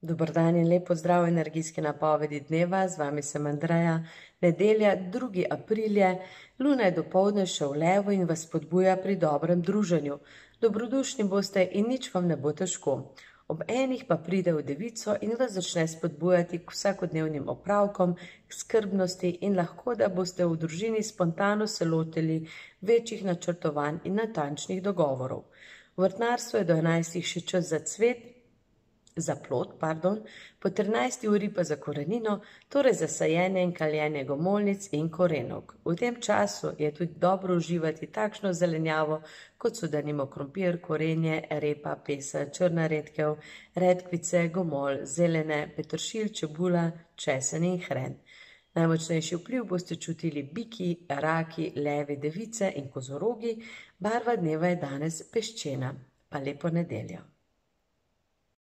Dober dan in lep pozdrav energijske napovedi dneva, z vami sem Andreja. Nedelja, 2. april je, luna je dopoldne še v levu in vas spodbuja pri dobrem druženju. Dobrodušni boste in nič vam ne bo težko. Ob enih pa pride v devico in vas začne spodbujati k vsakodnevnim opravkom, k skrbnosti in lahko, da boste v družini spontano se lotili večjih načrtovanj in natančnih dogovorov. V vrtnarstvu je do 11 še čas za plod, po 13. uri pa za korenino, torej za sajenje in kaljenje gomolnic in korenov. V tem času je tudi dobro uživati takšno zelenjavo, kot so denimo krompir, korenje, repa, pesa, črna redkev, redkvice, gomolj, zelene, peteršilj, čebula, česen in hren. Najmočnejši vpliv boste čutili biki, raki, levi, device in kozorogi, barva dneva je danes peščena. Pa lepo nedeljo.